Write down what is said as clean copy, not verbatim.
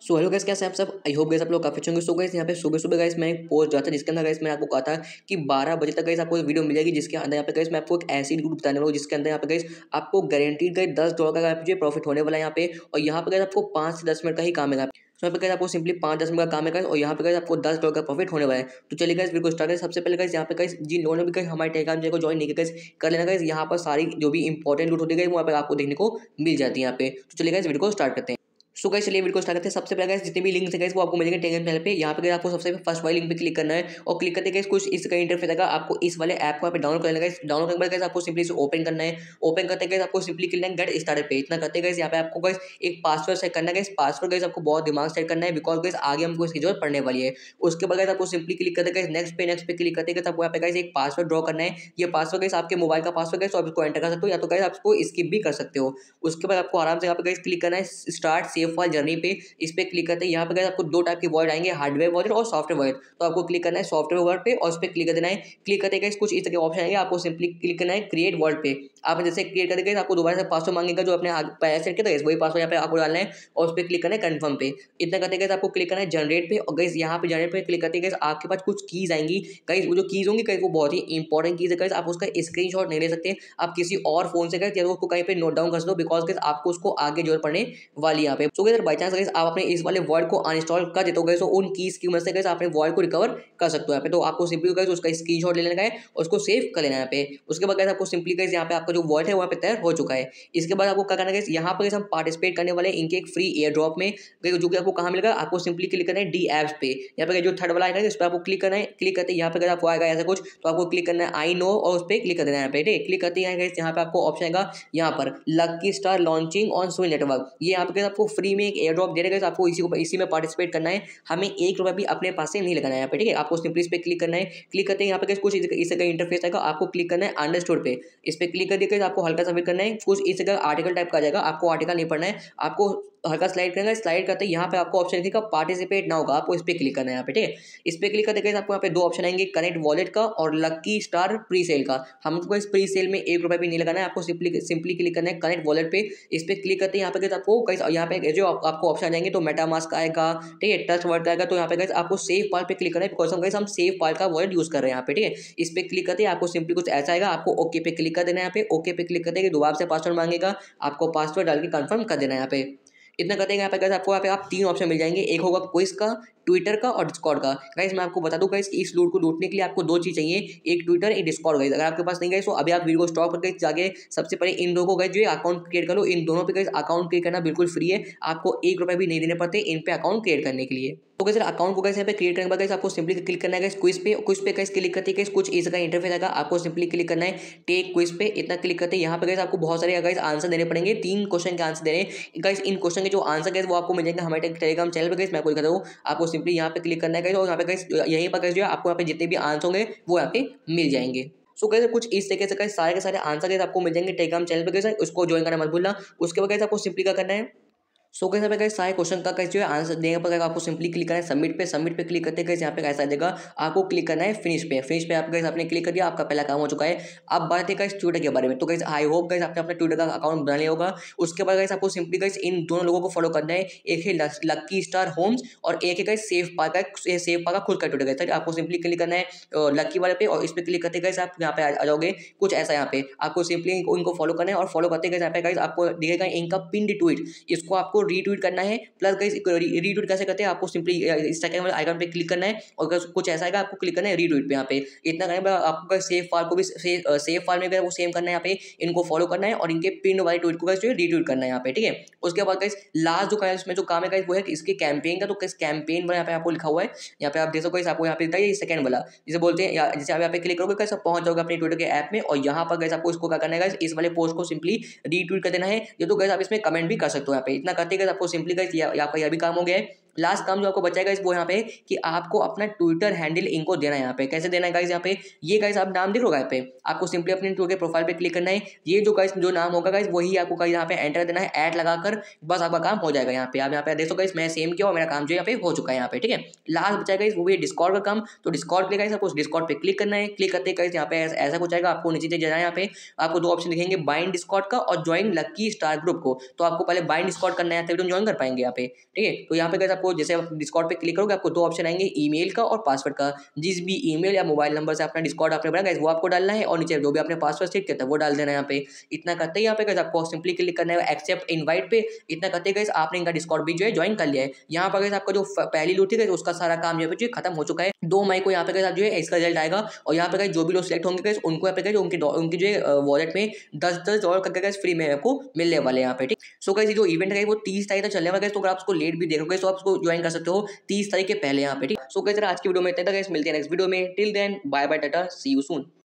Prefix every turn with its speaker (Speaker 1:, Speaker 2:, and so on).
Speaker 1: So hello guys, कैसे हैं आप सब। आई होप गाइस आप लोग काफी अच्छे होंगे। सो गाइस यहाँ पे सुबह सुबह गाइस मैं एक पोस्ट डाला था जिसके अंदर गाइस मैंने आपको कहा था कि 12 बजे तक गाइस आपको वीडियो मिल जाएगी, जिसके अंदर यहाँ पे गाइस मैं आपको एक ऐसी ग्रुप बताने वाला हूँ जिसके अंदर यहाँ पे गाइस आपको गारंटीड गाइस $10 का मुझे प्रॉफिट होने वाला है यहाँ पे। और यहाँ पे गाइस आपको 5 से 10 मिनट का ही काम है। तो यहाँ पे गाइस आपको सिंपली 5-10 मिनट का काम है गाइस, और यहाँ पे गाइस आपको $10 का प्रॉफिट होने वाला है। तो चलिए गाइस वीडियो को स्टार्ट करें। सबसे पहले गाइस यहाँ पे गाइस जिन लोगों ने भी गाइस हमारे टेलीग्राम चैनल को ज्वाइन नहीं किया गाइस, कर लेना गाइस। यहाँ पर सारी जो भी इंपॉर्टेंट लूट होती है वो यहाँ पे आपको देखने को मिल जाती है यहाँ पे। तो चलिए गाइस वीडियो को स्टार्ट करते हैं। सो गाइस चलिए वीडियो को स्टार्ट करते हैं। सबसे पहले गाइस जितने भी लिंक्स हैं गाइस वो आपको मिलेंगे टेलीग्राम चैनल पे। यहाँ पे गाइस आपको सबसे फर्स्ट वाली लिंक पे क्लिक करना है और क्लिक करते गाइस कुछ इस का इंटरफेस आएगा। आपको इस वाले ऐप को यहाँ पे डाउनलोड करना है गाइस। डाउनलोड करने के बाद गाइस आपको सिंपली इसे ओपन करना है। ओपन करते गाइस आपको सिंपली क्लिक करना है गेट स्टार्टेड पे। इतना करते गाइस यहाँ पे आपको गाइस एक पासवर्ड सेट करना है गाइस। पासवर्ड गाइस आपको बहुत दिमाग सेट करना है, बिकॉज गाइस आगे हमको इसकी जरूरत पड़ने वाली है। उसके बाद गाइस आपको सिंपली क्लिक करते गाइस नेक्स्ट पे क्लिक करते गाइस आपको यहाँ पे गाइस एक पासवर्ड ड्रॉ करना है। ये पासवर्ड गाइस आपके मोबाइल का पासवर्ड गाइस, तो आप इसको एंटर कर सकते हो या तो गाइस आप इसको स्किप भी कर सकते हो। उसके बाद आपको आराम से यहाँ पे गाइस क्लिक करना है स्टार्ट सेव फाइल जर्नी पे। इस पे क्लिक करते हैं। यहाँ पे गाइस आपको दो टाइप के वॉलेट आएंगे, हार्डवेयर वॉलेट और सॉफ्टवेयर वॉलेट। तो आपको क्लिक करना है सॉफ्टवेयर वॉलेट पे और उस पे क्लिक कर देना है। क्लिक करते गाइस कुछ इस तरह के ऑप्शन आएंगे, आपको सिंपली क्लिक करना है क्रिएट वॉलेट पे। आप जैसे क्रिएट कर देंगे आपको दोबारा से पासवर्ड मांगेगा जो अपने पहले सेट किया था वही पासवर्ड यहाँ पे आपको डालना है और उस पर क्लिक करना है कंफर्म पे। इतना करते गाइस आपको क्लिक करना है जनरेट पे। और गाइस यहाँ पे जनरेट पे क्लिक करते गाइस आपके पास कुछ कीज आएंगी गाइस। वो जो कीज होंगी गाइस वो बहुत ही इंपॉर्टेंट कीज है गाइस। आप उसका स्क्रीनशॉट नहीं ले सकते, आप किसी और फोन से गाइस या उसको कहीं पे नोट डाउन कर सकते हो, बिकॉज गाइस आपको उसको आगे जरूरत पड़ने वाली यहाँ पे। So guys by chance guys आप अपने इस वाले वर्ड को अनइंस्टॉल कर देते हो गाइस, तो उन कीज की मदद से गाइस अपने वॉलेट को रिकवर कर सकते हो यहाँ पे। तो आपको सिंपली गाइस उसका स्क्रीनशॉट ले लेना है और उसको सेव कर लेना है यहाँ पे। उसके बाद गाइस आपको सिंपली गाइस यहाँ पे आपका जो वॉलेट है वहाँ पे तैयार हो चुका है। इसके बाद आपको क्या करना है गाइस, यहाँ पर हम पार्टिसिपेट करने वाले इनके एक फ्री एयर ड्रॉप में, जो कि आपको कहाँ मिलेगा, आपको सिंपली क्लिक करना है डी एप्स पे। यहाँ पे जो थर्ड वाला आएगा इस पर आपको क्लिक करना है। क्लिक करते यहाँ पे आपको आएगा ऐसा कुछ, तो आपको क्लिक करना है आई नो और उस पर क्लिक कर देना है यहाँ पे। क्लिक करते हैं यहाँ पे आपको ऑप्शन आएगा यहाँ पर lucky star launching on swell network. ये यहाँ पे आपको फ्री में एक एयर ड्रॉप दे रहे, आपको इसी में पार्टिसिपेट करना है। हमें ₹1 भी अपने पास से नहीं लगाना है यहाँ पे, ठीक है। आपको सिंपली इस पे क्लिक करना है। क्लिक करते हैं यहाँ पे कुछ इस का इंटरफेस आएगा, आपको क्लिक करना है अंडरस्टूड पे। इस पे क्लिक कर दिया आपको हल्का सा वेट करना है। कुछ इस जगह आर्टिकल टाइप का आ जाएगा, आपको आर्टिकल नहीं पढ़ना है, आपको हल्का स्लाइड करना है। स्लाइड करते हैं यहाँ पे आपको ऑप्शन दिखेगा पार्टिसिपेट नाउ का, आपको इस पे क्लिक करना है यहाँ पे, ठीक है। इस पे क्लिक करते आपको यहाँ पे दो ऑप्शन आएंगे, कनेक्ट वॉलेट का और लकी स्टार प्री सेल का। हमको इस प्री सेल में ₹1 भी नहीं लगाना है, आपको सिंपली क्लिक करना है कनेक्ट वॉलेट पे। इस पे क्लिक करते हैं यहाँ पे आपको यहाँ पे जो आपको ऑप्शन आ जाएंगे, तो मेटामास्क आएगा, ठीक है, ट्रस्ट वॉलेट आएगा। तो यहाँ पे गाइस आपको सेव फाइल पे क्लिक करना है, बिकॉज हम सेव फाइल का वॉलेट यूज कर रहे हैं यहाँ पे, ठीक है। इस पे क्लिक करते हैं आपको सिंपली कुछ ऐसा आएगा, आपको ओके पे क्लिक कर देना है यहाँ पे। ओके पे क्लिक करते हैं दोबारा से पासवर्ड मांगेगा, आपको पासवर्ड डाल के कंफर्म कर देना है यहाँ पे। इतना करते हैं यहाँ पे गाइस आपको यहाँ पे आप 3 ऑप्शन मिल जाएंगे, एक होगा क्विज का, ट्विटर का और डिस्कॉर्ड का। गाइस मैं आपको बता दूं गाइस इस लूट को लूटने के लिए आपको 2 चीज चाहिए, एक ट्विटर एक डिस्कॉर्ड गाइस। अगर आपके पास नहीं गाइस तो अभी आप वीडियो को स्टॉप करके जाके सबसे पहले इन दोनों को गाइस जो अकाउंट क्रिएट कर लो। इन दोनों पे गाइस अकाउंट क्रिएट करना बिल्कुल फ्री है, आपको ₹1 भी नहीं देने पड़ते इन पे अकाउंट क्रिएट करने के लिए। तो गाइस अकाउंट को गाइस यहाँ पे क्रिएट करने के बाद गाइस आपको सिंपली क्लिक करना है गाइस क्विज पे। क्विज पे गाइस क्लिक करते गाइस कुछ इसका इंटरफेस आएगा, आपको सिंपली क्लिक करना है टेक क्विज पे। इतना क्लिक करते हैं यहाँ पे गाइस आपको बहुत सारे गाइस आंसर देने पड़ेंगे, 3 क्वेश्चन के आंसर देने हैं गाइस। इन क्वेश्चन के जो आंसर गाइस वो आपको मिल जाएंगे हमारे टेलीग्राम चैनल पे गाइस, मैं आपको दिखाता हूँ। आपको सिंपली यहाँ पे क्लिक करना है गाइस और यहाँ पे गाइस यहीं पर गाइस जो है आपको यहाँ पे जितने भी आंसर होंगे वो यहाँ पे मिल जाएंगे। सो गाइस कुछ इस तरीके से गाइस सारे के सारे आंसर गाइस आपको मिल जाएंगे टेलीग्राम चैनल पे गाइस, उसको ज्वाइन करना मत भूलना। उसके बाद गाइस आपको सिंपली क्या करना है, सो गाइस यहाँ पे गाइस सारे क्वेश्चन का गाइस जो है आंसर देने पर आपको सिंपली क्लिक करना है सबमिट पे। सबमिट पे क्लिक करते गाइस यहाँ पे कैसा आ जाएगा, आपको क्लिक करना है फिनिश पे। फिनिश पे आप गाइस आपने क्लिक कर दिया, आपका पहला काम हो चुका है। अब बात है गाइस ट्विटर के बारे में। तो गाइस आई होप गाइस आपने अपना ट्विटर का अकाउंट बना लिया होगा। उसके बाद गाइस आपको सिंपली गाइस इन दोनों लोगों को फॉलो करना है, एक है लकी स्टार होम्स और एक है गाइस सेफ पार का खुद का ट्विटर गाइस। आपको सिंपली क्लिक करना है लकी वाले पे और इस पे क्लिक करते गाइस आप यहाँ पे आ जाओगे कुछ ऐसा। यहाँ पे आपको सिंपली इनको फॉलो करना है और फॉलो करते गाइस यहाँ पे गाइस आपको दिखेगा इनका पिन ट्वीट, इसको आपको रीट्वीट करना है। प्लस गाइस रीट्वीट कैसे करते हैं, आपको सिंपली इंस्टाग्राम वाले आइकन पे क्लिक करना है और कुछ ऐसा आएगा, आपको क्लिक करना है रीट्वीट पे। यहाँ पे इतना करने पर आपको सेव फाइल को भी सेव फाइल में वो सेव करना है, यहाँ पे इनको फॉलो करना है और इनके पिन वाले ट्वीट को गाइस जो है रीट्वीट करना है यहाँ पे, ठीक है। उसके बाद गाइस लास्ट जो गाइस इसमें जो काम है गाइस वो है इसके कैंपेन का। तो गाइस कैंपेन वाला यहाँ पे आपको लिखा हुआ है, यहाँ पे आप देखो गाइस आपको यहाँ पे ये सेकंड वाला जिसे बोलते हैं, जैसे आप यहाँ पे क्लिक करोगे गाइस आप पहुंच जाओगे अपने ट्विटर के ऐप में और यहाँ पर गाइस आपको इसको क्या करना है गाइस, इस वाले पोस्ट को सिंपली रीट्वीट कर देना है। ये तो गाइस आप इसमें कमेंट भी कर सकते हो यहाँ पे। इतना करते गाइस आपको सिंपली गाइस आपका यह भी काम हो गया है। लास्ट काम जो आपको बचाएगा वो यहाँ पे कि आपको अपना ट्विटर हैंडल इनको देना है। यहाँ पे कैसे देना है गाइस, यहाँ पे ये गाइस आप नाम देख लो यहाँ पे, आपको सिंपली अपने ट्विटर प्रोफाइल पे क्लिक करना है। ये जो गाइस जो नाम होगा गाइस वही आपको गाइस यहाँ पे एंटर देना है, ऐड लगाकर बस आपका काम हो जाएगा। यहाँ पे आप यहाँ पे देखो गाइस मैं सेम किया और मेरा काम जो यहाँ पे हो चुका है यहाँ पे, ठीक है। लास्ट बचाएगा वो भी डिस्कॉर्ड का काम। तो डिस्कॉर्ड पे गाइस आपको डिस्कॉर्ड पे क्लिक करना है। क्लिक करते गाइस यहाँ पे ऐसा कुछ आएगा, आपको नीचे जाना है। यहाँ पे आपको 2 ऑप्शन दिखेंगे, बाइंड डिस्कॉर्ड का और ज्वाइन लकी स्टार ग्रुप को। तो आपको पहले बाइंड डिस्कॉर्ड करना है तभी तुम ज्वाइन कर पाएंगे यहाँ पे, ठीक है। तो यहाँ पे गाइस आपको जैसे आप डिस्कॉर्ड पे क्लिक करोगे आपको दो ऑप्शन आएंगे, ईमेल का और पासवर्ड का। जिस भी ईमेल या मोबाइल नंबर से अपना डिस्कॉर्ड आपने बनाया गाइस वो आपको डालना है, और नीचे जो भी आपने पासवर्ड सेट किया था वो डाल देना है यहाँ पे। इतना करते ही यहाँ पे गाइस आपको सिंपली क्लिक करना है एक्सेप्ट इनवाइट पे। इतना करते गाइस आपने इनका डिस्कॉर्ड भी जो है ज्वाइन कर लिया है। यहाँ पर गाइस आपका जो पहली लूट थी गाइस उसका सारा काम यहाँ पे जो खत्म हो चुका है। 2 मई को यहाँ पे गाइस जो है इसका रिजल्ट आएगा, और यहाँ पे गाइस जो भी लोग सिलेक्ट होंगे गाइस उनको यहाँ पे गाइस उनकी जो है वॉलेट में 10-10 डॉलर करके गाइस फ्री में आपको मिलने वाले हैं यहाँ पे, ठीक। सो गाइस ये जो इवेंट है वो 30 तारीख तक चलने वाला है, तो अगर आप उसको लेट भी देखोगे तो आप उसको ज्वाइन कर सकते हो 30 तारीख के पहले यहाँ पे, ठीक। सो गाइस आज की वीडियो में इतना था गाइस, मिलते हैं नेक्स्ट वीडियो में। Till then bye bye tata, see you soon.